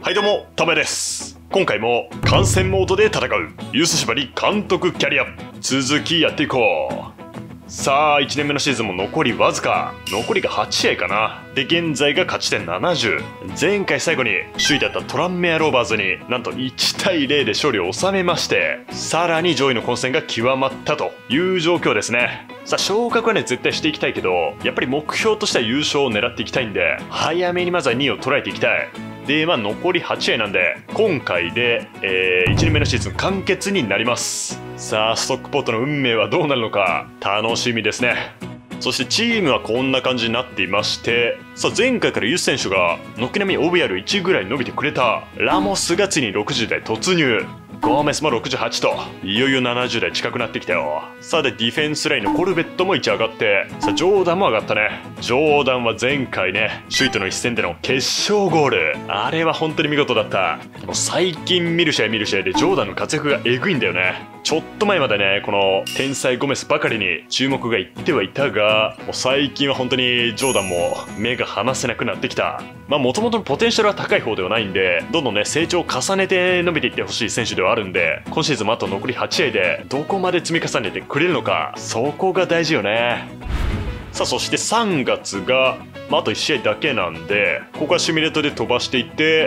はいどうも、ためです。今回も観戦モードで戦うユース縛り監督キャリア続きやっていこう。さあ1年目のシーズンも残りわずか、残りが8試合かな。で現在が勝ち点70。前回最後に首位だったトランメアローバーズになんと1対0で勝利を収めまして、さらに上位の混戦が極まったという状況ですね。さあ昇格はね絶対していきたいけど、やっぱり目標としては優勝を狙っていきたいんで、早めにまずは2位を捉えていきたい。で残り8試合なんで、今回で、1年目のシーズン完結になります。さあストックポットの運命はどうなるのか楽しみですね。そしてチームはこんな感じになっていまして、さあ前回からユス選手が軒並み OBR1 ぐらい伸びてくれた。ラモスがついに60代突入、ゴーメスも68と、いよいよ70代近くなってきたよ。さあでディフェンスラインのコルベットも1上がって、さあジョーダンも上がったね。ジョーダンは前回ね首位との一戦での決勝ゴール、あれは本当に見事だった。もう最近見る試合でジョーダンの活躍がエグいんだよね。ちょっと前までねこの天才ゴメスばかりに注目がいってはいたが、もう最近は本当にジョーダンも目が離せなくなってきた。もともとのポテンシャルは高い方ではないんで、どんどんね成長を重ねて伸びていってほしい選手ではあるんで、今シーズンもあと残り8試合でどこまで積み重ねてくれるのか、そこが大事よね。さあそして3月が、あと1試合だけなんで、ここはシミュレートで飛ばしていって、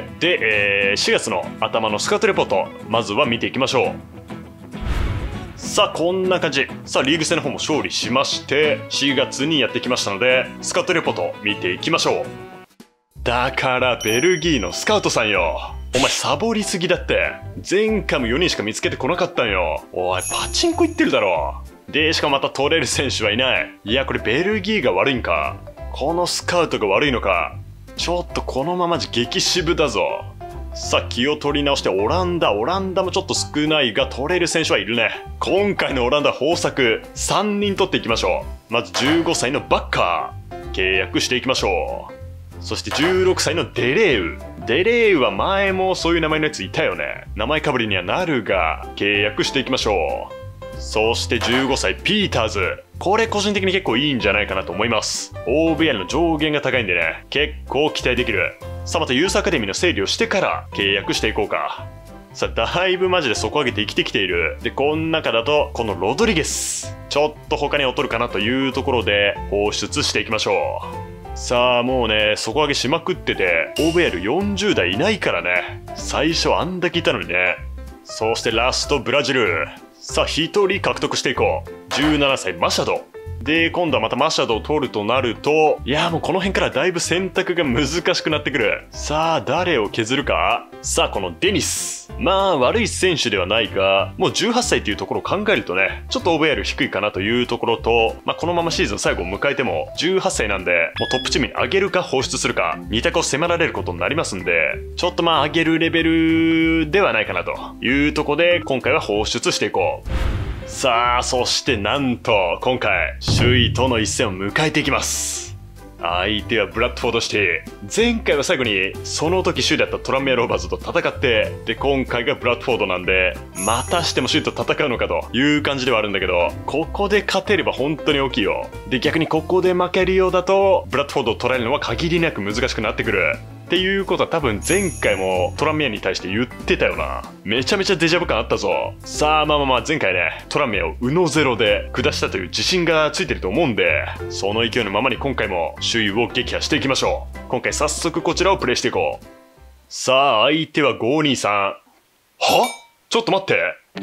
で、4月の頭のスカウトレポートまずは見ていきましょう。さあこんな感じ。さあリーグ戦の方も勝利しまして4月にやってきましたので、スカウトレポート見ていきましょう。だからベルギーのスカウトさんよ、お前サボりすぎだって。前回も4人しか見つけてこなかったんよ。おいパチンコ行ってるだろ。でしかもまた取れる選手はいない。いやこれベルギーが悪いんか、このスカウトが悪いのか。ちょっとこのままじ激渋だぞ。さあ気を取り直してオランダもちょっと少ないが取れる選手はいるね。今回のオランダ豊作3人取っていきましょう。まず15歳のバッカー契約していきましょう。そして16歳のデレーウは前もそういう名前のやついたよね。名前かぶりにはなるが契約していきましょう。そして15歳ピーターズ、これ個人的に結構いいんじゃないかなと思います。 OBR の上限が高いんでね結構期待できる。さあまたユースアカデミーの整理をしてから契約していこうか。さあだいぶマジで底上げて生きてきている。でこの中だとこのロドリゲスちょっと他に劣るかなというところで放出していきましょう。さあもうね底上げしまくってて OBR40 代いないからね。最初あんだけいたのにね。そしてラストブラジル。さあ1人獲得していこう。17歳マシャドで、今度はまたマシャドを取るとなると、いやもうこの辺からだいぶ選択が難しくなってくる。さあ誰を削るか。さあこのデニス、悪い選手ではないが、もう18歳というところを考えるとねちょっと OBR 低いかなというところと、このままシーズン最後を迎えても18歳なんで、もうトップチームに上げるか放出するか2択を迫られることになりますんで、ちょっと上げるレベルではないかなというところで今回は放出していこう。さあそしてなんと今回首位との一戦を迎えていきます。相手はブラッドフォードシティ。前回は最後にその時首位だったトランメアローバーズと戦って、で今回がブラッドフォードなんで、またしても首位と戦うのかという感じではあるんだけど、ここで勝てれば本当に大きいよ。で逆にここで負けるようだとブラッドフォードを捉えるのは限りなく難しくなってくるっていうことは多分前回もトランメアに対して言ってたよな。めちゃめちゃデジャブ感あったぞ。さあ前回ねトランメアをウノゼロで下したという自信がついてると思うんで、その勢いのままに今回も首位を撃破していきましょう。今回早速こちらをプレイしていこう。さあ相手は523。は？ちょっと待って、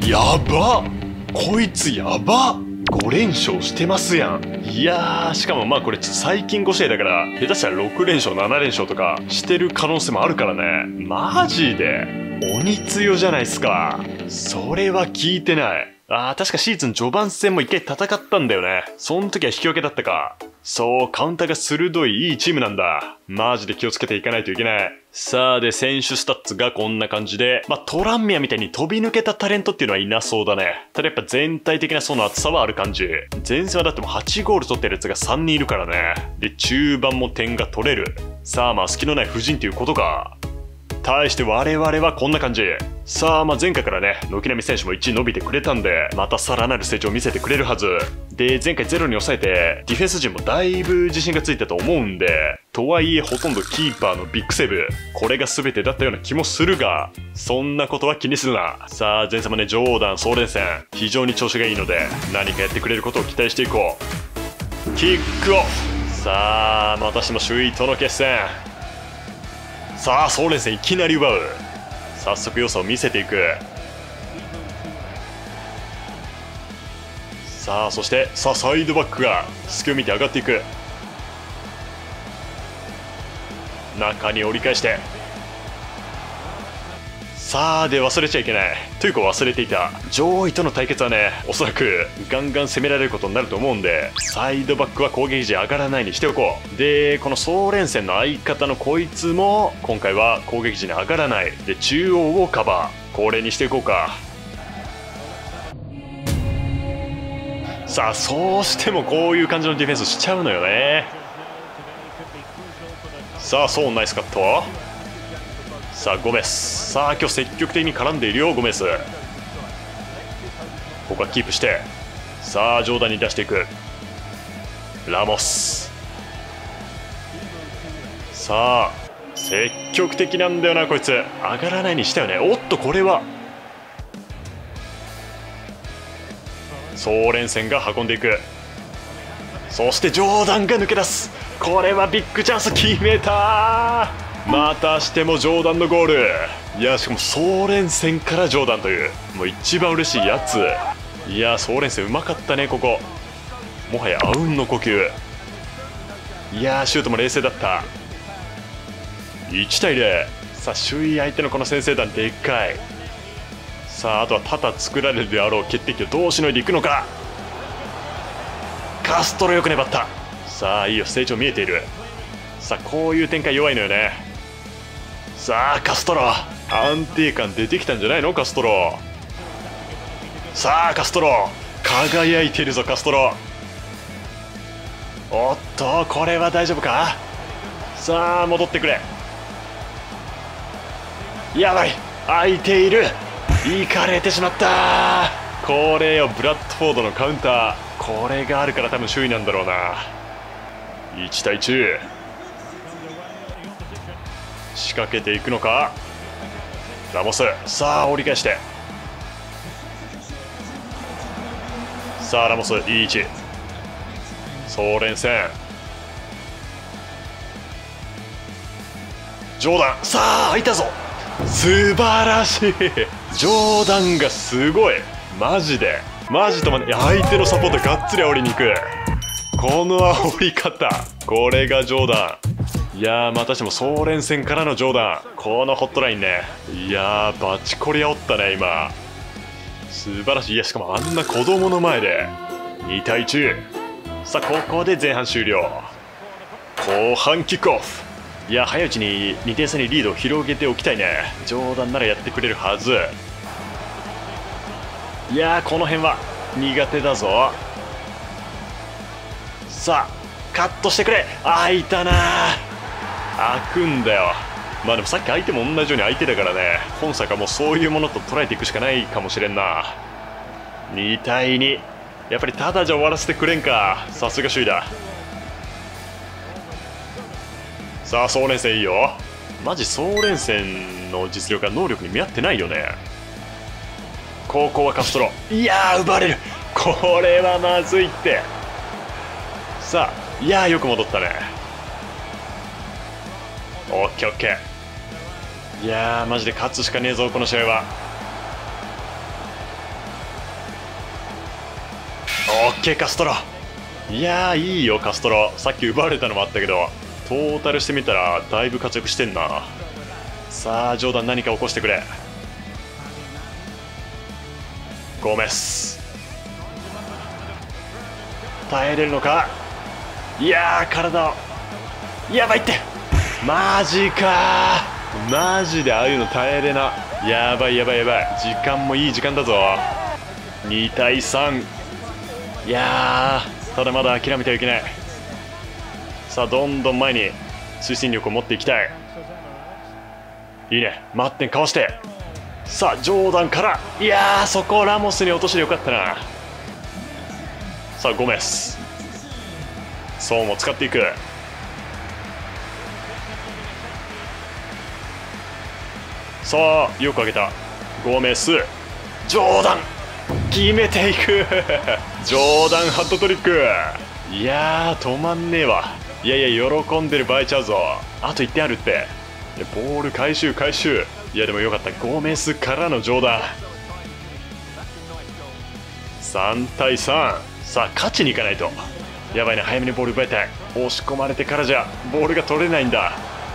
やばっ、こいつやばっ、5連勝してますやん。いやーしかもこれ最近5試合だから下手したら6連勝7連勝とかしてる可能性もあるからね。マジで鬼強じゃないっすか。それは聞いてない。確かシーズン序盤戦も一回戦ったんだよね。その時は引き分けだったか。そうカウンターが鋭いいいチームなんだ。マジで気をつけていかないといけない。さあで選手スタッツがこんな感じで、トランメアみたいに飛び抜けたタレントっていうのはいなそうだね。ただやっぱ全体的な層の厚さはある感じ。前線はだってもう8ゴール取ってるやつが3人いるからね。で中盤も点が取れる。さあ隙のない布陣っていうことか。対して我々はこんな感じ。さあ前回からね軒並み選手も1位伸びてくれたんで、またさらなる成長を見せてくれるはずで、前回0に抑えてディフェンス陣もだいぶ自信がついたと思うんで、 とはいえほとんどキーパーのビッグセーブ、これが全てだったような気もするが、そんなことは気にするな。さあ前様ね、ジョーダン総連戦非常に調子がいいので、何かやってくれることを期待していこう。キックオフ。さあまたしても首位との決戦。さあ総連戦いきなり奪う。早速良さを見せていく。さあそしてさあサイドバックが隙を見て上がっていく。中に折り返して、さあで忘れちゃいけないというか忘れていた、上位との対決はね、おそらくガンガン攻められることになると思うんで、サイドバックは攻撃時上がらないにしておこう。でこの総連戦の相方のこいつも今回は攻撃時に上がらないで、中央をカバー、これにしていこうか。さあそうしてもこういう感じのディフェンスしちゃうのよね。さあそうナイスカット。さあゴメス、さあ今日積極的に絡んでいるよゴメス。ここはキープして、さあジョーダンに出していくラモス。さあ積極的なんだよなこいつ、上がらないにしたよね。おっとこれは総連戦が運んでいく。そしてジョーダンが抜け出す。これはビッグチャンス、決めた。またしてもジョーダンのゴール。いやしかも総連戦からジョーダンという、もう一番嬉しいやつ。いや総連戦うまかったね。ここもはやあうんの呼吸。いやシュートも冷静だった。1対0。さあ首位相手のこの先制弾でっかい。さああとは多々作られるであろう決定機をどうしのいでいくのか。カストロよく粘った。さあいいよ、成長見えている。さあこういう展開弱いのよね。さあカストロ安定感出てきたんじゃないのカストロ。さあカストロ輝いているぞカストロ。おっとこれは大丈夫か。さあ戻ってくれ。やばい空いている。いかれてしまった。これよブラッドフォードのカウンター、これがあるから多分首位なんだろうな。1対1、仕掛けていくのかラモス。さあ折り返して、さあラモスいい位置。総連戦ジョーダン、さあ空いたぞ。素晴らしい。ジョーダンがすごい。マジでマジと相手のサポートがっつり煽りに行く。この煽り方、これがジョーダン。いやーまたしても総連戦からのジョーダン、このホットラインね。いやーバチコリ煽ったね今。素晴らしい。いやしかもあんな子供の前で2対1。さあここで前半終了。後半キックオフ。いや早いうちに2点差にリードを広げておきたいね。ジョーダンならやってくれるはず。いやーこの辺は苦手だぞ。さあカットしてくれ。開いたな。開くんだよ。まあでもさっき相手も同じように相手だからね、本作はもうそういうものと捉えていくしかないかもしれんな。2対2、やっぱりただじゃ終わらせてくれんか。さすが首位だ。さあ総連戦いいよ。マジ総連戦の実力が能力に見合ってないよね。ここはカストロ。いやー奪われる。これはまずいって。さあいやーよく戻ったね。オッケーオッケー。いやーマジで勝つしかねえぞこの試合は。オッケーカストロ。いやーいいよカストロ。さっき奪われたのもあったけどトータルしてみたらだいぶ活躍してんな。さあジョーダン何か起こしてくれ。ゴメス耐えれるのか。いやー体をやばいって。マジかー。マジでああいうの耐えれな。やばいやばいやばい。時間もいい時間だぞ。2対3。いやーただまだ諦めてはいけない。さあどんどん前に推進力を持っていきたい。いいね。待ってんかわして。さあジョーダンから、いやーそこをラモスに落としてよかったな。さあゴメス、ソンを使っていく。 さあよく上げたゴメス、ジョーダン決めていくジョーダンハットトリック。いやー止まんねえわ。いやいや喜んでる場合ちゃうぞ。あと1点あるって。ボール回収。いやでもよかった、ゴメスからのジョーダン。3対3。さあ勝ちにいかないと。やばいね、早めにボール奪いたい。押し込まれてからじゃボールが取れないんだ。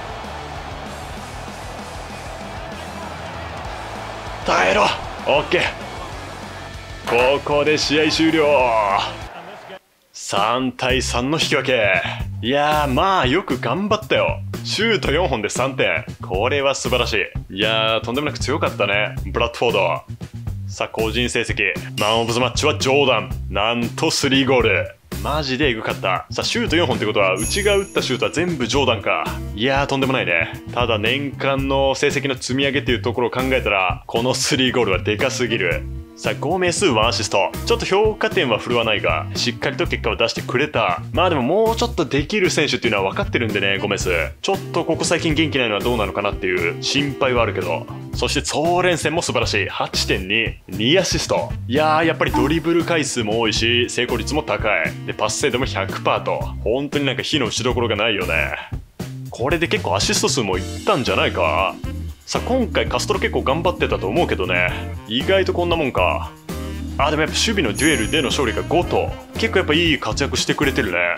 耐えろ。オッケー、ここで試合終了。3対3の引き分け。いやーまあよく頑張ったよ。シュート4本で3点、これは素晴らしい。いやーとんでもなく強かったねブラッドフォード。さあ個人成績マンオブザマッチはジョーダン、なんと3ゴール。マジでエグかった。さあシュート4本ってことはうちが打ったシュートは全部ジョーダンか。いやーとんでもないね。ただ年間の成績の積み上げっていうところを考えたらこの3ゴールはでかすぎる。さあゴメス1アシスト、ちょっと評価点は振るわないがしっかりと結果を出してくれた。まあでももうちょっとできる選手っていうのは分かってるんでね、ゴメスちょっとここ最近元気ないのはどうなのかなっていう心配はあるけど。そしてソーレンセンも素晴らしい 8.2 アシスト。いやーやっぱりドリブル回数も多いし成功率も高いで、パス精度も 100% と本当になんか火の打ちどころがないよね。これで結構アシスト数もいったんじゃないか。さあ今回カストロ結構頑張ってたと思うけどね、意外とこんなもんか。あでもやっぱ守備のデュエルでの勝利が5と結構やっぱいい活躍してくれてるね。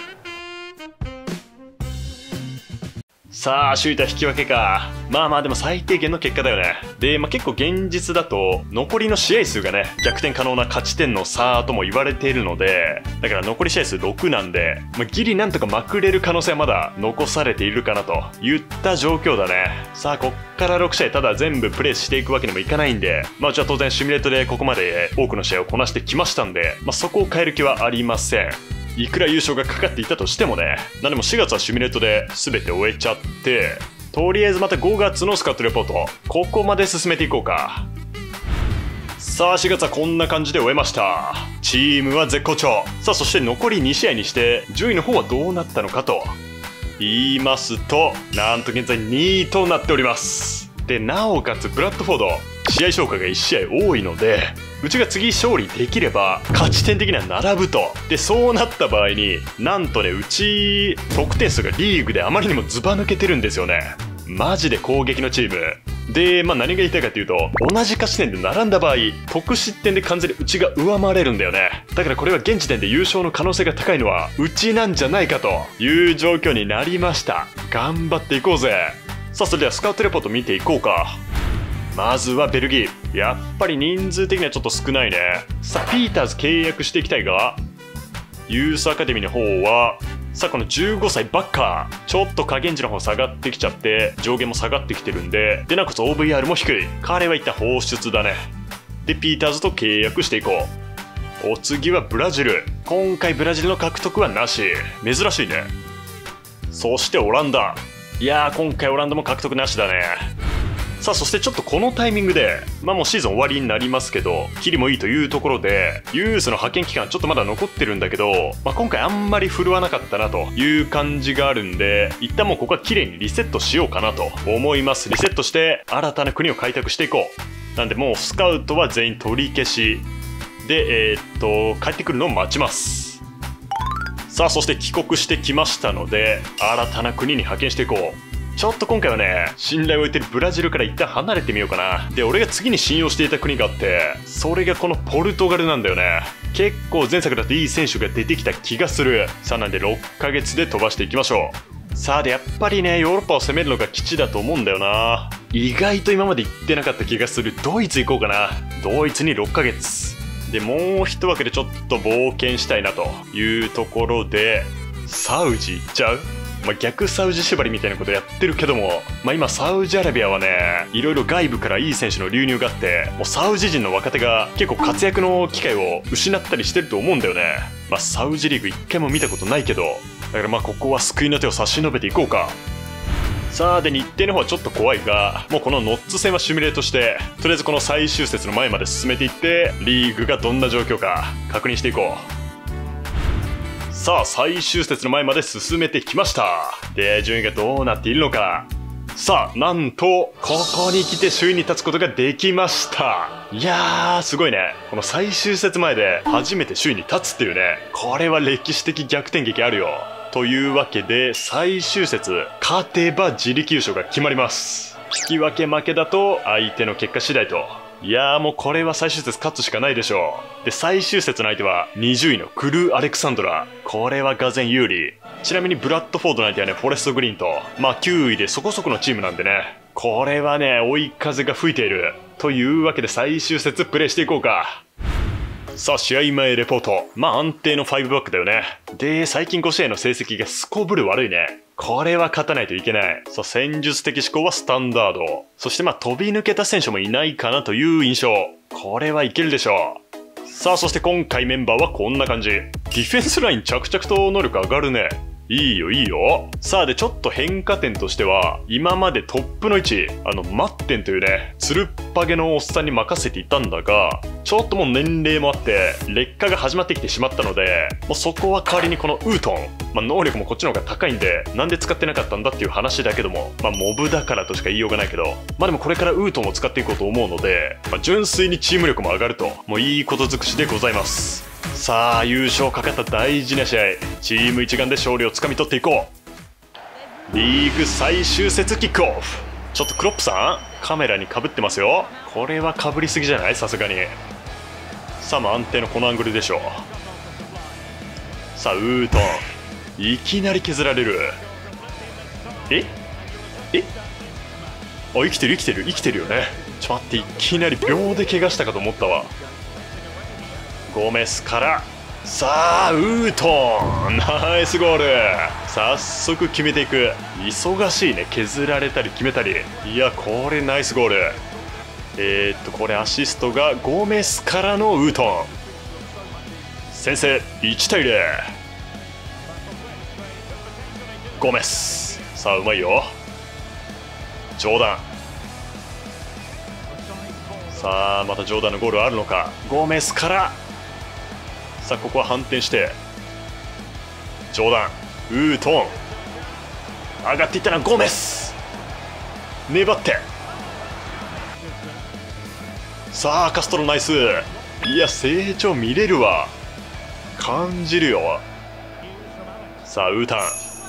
さあ首位と引き分けか。まあでも最低限の結果だよね。で、結構現実だと残りの試合数がね逆転可能な勝ち点の差とも言われているので、だから残り試合数6なんで、ギリなんとかまくれる可能性はまだ残されているかなといった状況だね。さあこっから6試合ただ全部プレーしていくわけにもいかないんで、うちは当然シミュレートでここまで多くの試合をこなしてきましたんで、そこを変える気はありません。いくら優勝がかかっていたとしてもね。なんでも4月はシミュレートで全て終えちゃって、とりあえずまた5月のスカットレポートここまで進めていこうか。さあ4月はこんな感じで終えました。チームは絶好調。さあそして残り2試合にして順位の方はどうなったのかと言いますと、なんと現在2位となっております。でなおかつブラッドフォード試合消化が1試合多いので、うちが次勝利できれば勝ち点的には並ぶと。でそうなった場合になんとね、うち得点数がリーグであまりにもズバ抜けてるんですよね。マジで攻撃のチームで、何が言いたいかというと、同じ勝ち点で並んだ場合得失点で完全にうちが上回れるんだよね。だからこれは現時点で優勝の可能性が高いのはうちなんじゃないかという状況になりました。頑張っていこうぜ。さあそれではスカウトレポート見ていこうか。まずはベルギー、やっぱり人数的にはちょっと少ないね。さあピーターズ契約していきたいが、ユースアカデミーの方はさあこの15歳ばっかちょっと加減値の方下がってきちゃって上限も下がってきてるんで、なおかつ OVR も低い。彼は一旦放出だね。でピーターズと契約していこう。お次はブラジル。今回ブラジルの獲得はなし、珍しいね。そしてオランダ。いやー今回オランダも獲得なしだね。さあそしてちょっとこのタイミングでもうシーズン終わりになりますけど、キリもいいというところでユースの派遣期間ちょっとまだ残ってるんだけど、今回あんまり振るわなかったなという感じがあるんで、一旦もうここは綺麗にリセットしようかなと思います。リセットして新たな国を開拓していこう。なんでもうスカウトは全員取り消しで帰ってくるのを待ちます。さあそして帰国してきましたので新たな国に派遣していこう。ちょっと今回はね信頼を置いてるブラジルから一旦離れてみようかな。で俺が次に信用していた国があって、それがこのポルトガルなんだよね。結構前作だといい選手が出てきた気がする。さあなんで6ヶ月で飛ばしていきましょう。さあでやっぱりねヨーロッパを攻めるのが基地だと思うんだよな。意外と今まで行ってなかった気がするドイツ行こうかな。ドイツに6ヶ月でもう一枠でちょっと冒険したいなというところでサウジ行っちゃう。逆サウジ縛りみたいなことやってるけども、今サウジアラビアはねいろいろ外部からいい選手の流入があって、もうサウジ人の若手が結構活躍の機会を失ったりしてると思うんだよね。サウジリーグ一回も見たことないけど、だからここは救いの手を差し伸べていこうか。さあで日程の方はちょっと怖いが、もうこのノッツ戦はシミュレートしてとりあえずこの最終節の前まで進めていってリーグがどんな状況か確認していこう。さあ最終節の前まで進めてきました。で順位がどうなっているのか。 さあ、なんと、ここに来て首位に立つことができました。いやー、すごいね。この最終節前で初めて首位に立つっていうね。これは歴史的逆転劇あるよ。というわけで、最終節、勝てば自力優勝が決まります。引き分け負けだと相手の結果次第と。いやーもうこれは最終節勝つしかないでしょう。で、最終節の相手は20位のクルー・アレクサンドラ。これは俄然有利。ちなみにブラッドフォードの相手はね、フォレストグリーンと、まあ9位でそこそこのチームなんでね。これはね、追い風が吹いている。というわけで最終節プレイしていこうか。さあ、試合前レポート。まあ安定の5バックだよね。で、最近5試合の成績がすこぶる悪いね。これは勝たないといけない。さあ、戦術的思考はスタンダード。そしてまあ飛び抜けた選手もいないかなという印象。これはいけるでしょう。さあ、そして今回メンバーはこんな感じ。ディフェンスライン着々と能力上がるね。いいよいいよ。さあ、でちょっと変化点としては、今までトップの位置、マッテンというね、つるっぱげのおっさんに任せていたんだが、ちょっともう年齢もあって劣化が始まってきてしまったので、もうそこは代わりにこのウートン、まあ、能力もこっちの方が高いんで、なんで使ってなかったんだっていう話だけども、まあモブだからとしか言いようがないけど、まあでもこれからウートンを使っていこうと思うので、まあ、純粋にチーム力も上がると、もういいこと尽くしでございます。さあ、優勝かかった大事な試合、チーム一丸で勝利をつかみ取っていこう。リーグ最終節キックオフ。ちょっとクロップさんカメラにかぶってますよ。これはかぶりすぎじゃない？さすがに。さあ、安定のこのアングルでしょう。さあ、ウートンいきなり削られる。えあ、生きてるよね。ちょっと待って、いきなり秒で怪我したかと思ったわ。ゴメスから、さあウートンナイスゴール。早速決めていく。忙しいね。削られたり決めたり。いや、これナイスゴール。これアシストがゴメスからのウートン。先制1対0。ゴメス、さあうまいよ。ジョーダン、さあまたジョーダンのゴールあるのか。ゴメスから、さあここは反転してジョーダン、ウートン上がっていったのはゴメス、粘って、さあカストロナイス。いや成長見れるわ、感じるよ。さあウータン、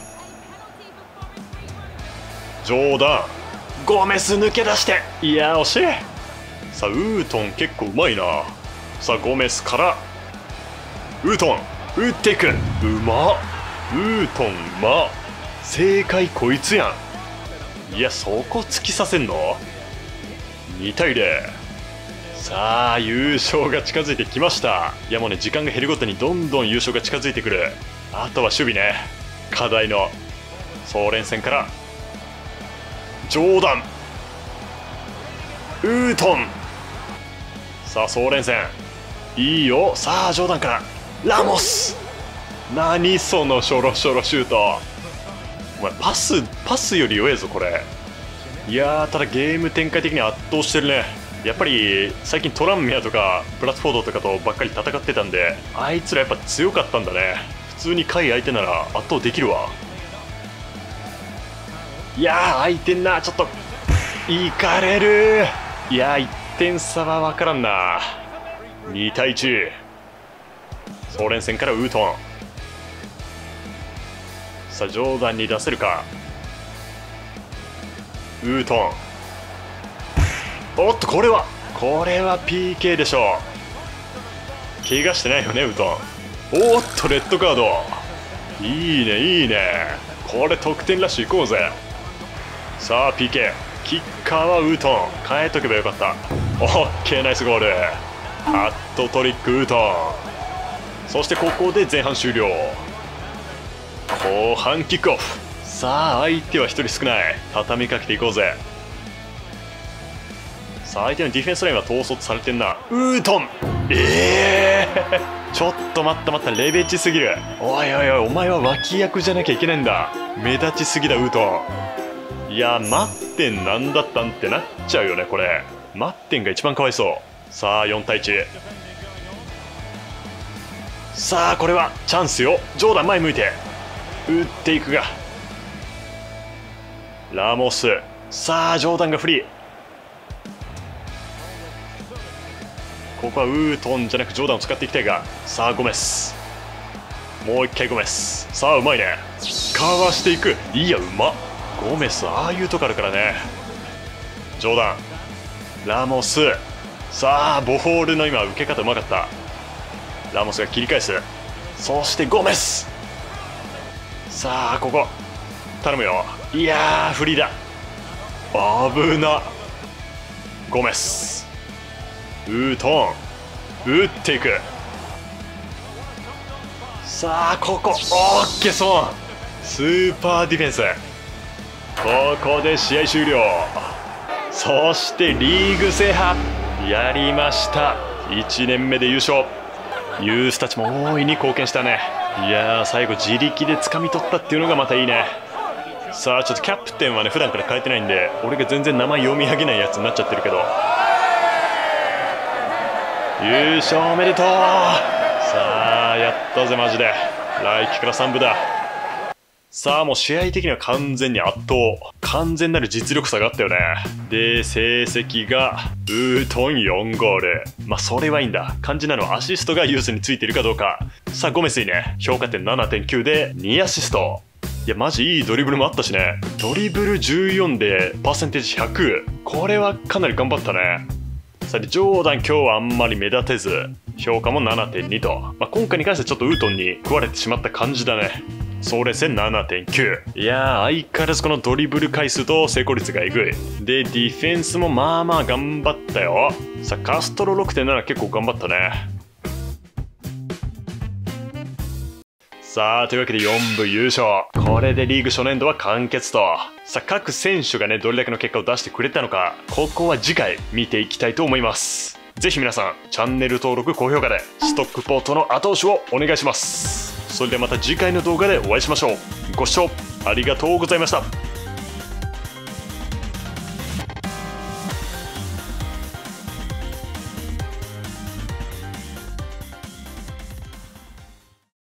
ジョーダン、ゴメス抜け出して、いや惜しい。さあウートン結構うまいな。さあゴメスからウートン打っていく、うまっ。ウートンうまっ。正解こいつやん。いやそこ突きさせんの。2対0。さあ優勝が近づいてきました。いやもうね、時間が減るごとにどんどん優勝が近づいてくる。あとは守備ね、課題の総連戦から、ジョーダン、ウートン、さあ総連戦いいよ。さあジョーダンからラモス、何そのショロショロシュート。お前パスより弱えぞこれ。いやーただゲーム展開的に圧倒してるね。やっぱり最近トランメアとかブラッドフォードとかとばっかり戦ってたんで、あいつらやっぱ強かったんだね。普通に下位相手なら圧倒できるわ。いやー相手な、ちょっといかれる。いやー1点差は分からんな。2対1。総連戦からウートン、さあジョーダンに出せるか。ウートン、おっとこれは PK でしょう。怪我してないよねウートン。おっとレッドカード。いいねいいね、これ得点ラッシュ行こうぜ。さあ PK、 キッカーはウートン、変えとけばよかった。オッケーナイスゴール。ハットトリックウートン。そしてここで前半終了。後半キックオフ。さあ相手は1人少ない。畳みかけていこうぜ。さあ相手のディフェンスラインは統率されてんな。ウートン、ちょっと待ったレベチすぎる。おいおいおい、お前は脇役じゃなきゃいけないんだ。目立ちすぎだウートン。いやマッテンなんだったんってなっちゃうよねこれ。マッテンが一番かわいそう。さあ4対1。さあこれはチャンスよ。ジョーダン前向いて打っていくが、ラモスさあジョーダンがフリー。ここはウートンじゃなくジョーダンを使っていきたいが、さあゴメス、もう一回ゴメス。さあうまいね、かわしていく。いやうまっ、ゴメスああいうとこあるからね。ジョーダン、ラモス、さあボールの今受け方うまかった。ラモスが切り返す。そしてゴメス、さあここ頼むよ。いやーフリーだ、危な。ゴメス、ウートン打っていく。さあここオッケー、ソンスーパーディフェンス。ここで試合終了。そしてリーグ制覇やりました。1年目で優勝。ユースたちも大いに貢献したね。いやー最後自力で掴み取ったっていうのがまたいいね。さあちょっとキャプテンはね普段から変えてないんで、俺が全然名前読み上げないやつになっちゃってるけど、優勝おめでとう。さあやったぜマジで。来季から3部だ。さあもう試合的には完全に圧倒、完全なる実力差があったよね。で成績がウートン4ゴール。まあそれはいいんだ。肝心なのはアシストがユースについているかどうか。さあゴメスいいね、評価点 7.9 で2アシスト。いやマジいいドリブルもあったしね。ドリブル14でパーセンテージ100、これはかなり頑張ったね。さあジョーダン今日はあんまり目立てず評価も 7.2 と、まあ、今回に関してはちょっとウートンに食われてしまった感じだね。総連戦 7.9。 いやー相変わらずこのドリブル回数と成功率がえぐい。でディフェンスもまあまあ頑張ったよ。さあカストロ 6.7 結構頑張ったね。さあというわけで4部優勝。これでリーグ初年度は完結と。さあ各選手がねどれだけの結果を出してくれたのか、ここは次回見ていきたいと思います。ぜひ皆さんチャンネル登録高評価でストックポートの後押しをお願いします。それではまた次回の動画でお会いしましょう。ご視聴ありがとうございました。